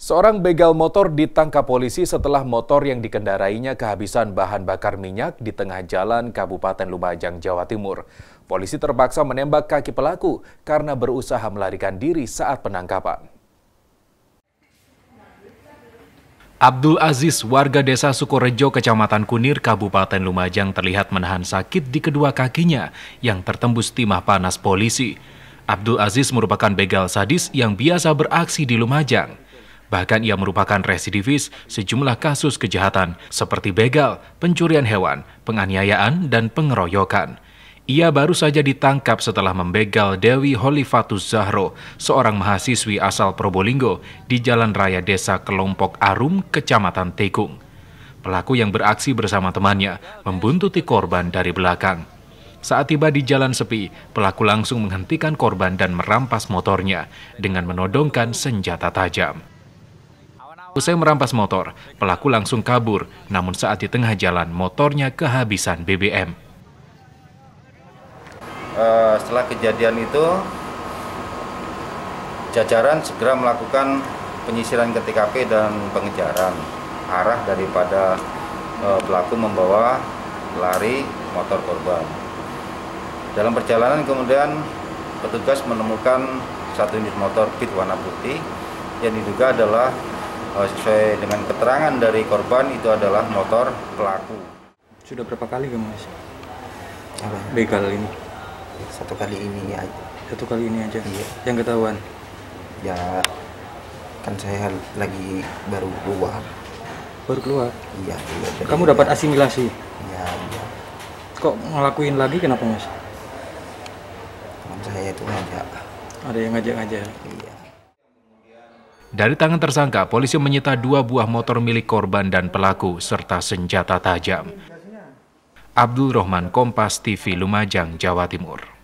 Seorang begal motor ditangkap polisi setelah motor yang dikendarainya kehabisan bahan bakar minyak di tengah jalan Kabupaten Lumajang, Jawa Timur. Polisi terpaksa menembak kaki pelaku karena berusaha melarikan diri saat penangkapan. Abdul Aziz, warga desa Sukorejo, Kecamatan Kunir, Kabupaten Lumajang, terlihat menahan sakit di kedua kakinya yang tertembus timah panas polisi. Abdul Aziz merupakan begal sadis yang biasa beraksi di Lumajang. Bahkan ia merupakan residivis sejumlah kasus kejahatan seperti begal, pencurian hewan, penganiayaan, dan pengeroyokan. Ia baru saja ditangkap setelah membegal Dewi Holifatus Zahro, seorang mahasiswi asal Probolinggo di Jalan Raya Desa Kelompok Arum, Kecamatan Tekung. Pelaku yang beraksi bersama temannya membuntuti korban dari belakang. Saat tiba di jalan sepi, pelaku langsung menghentikan korban dan merampas motornya dengan menodongkan senjata tajam. Usai merampas motor, pelaku langsung kabur, namun saat di tengah jalan motornya kehabisan BBM. Setelah kejadian itu, jajaran segera melakukan penyisiran ke TKP dan pengejaran arah daripada pelaku membawa lari motor korban. Dalam perjalanan kemudian petugas menemukan satu unit motor Beat warna putih yang diduga adalah sesuai dengan keterangan dari korban itu adalah motor pelaku. Sudah berapa kali kamu mas? Apa? Begal ini? Satu kali ini aja. Satu kali ini aja? Iya. Yang ketahuan? Ya kan saya lagi baru keluar. Baru keluar? Iya. Kamu dapat asimilasi? Iya. Kok ngelakuin lagi kenapa mas? Teman saya itu ngajak. Ada yang ngajak-ngajak? Iya. Dari tangan tersangka, polisi menyita 2 buah motor milik korban dan pelaku, serta senjata tajam. Abdul Rohman, Kompas TV, Lumajang, Jawa Timur.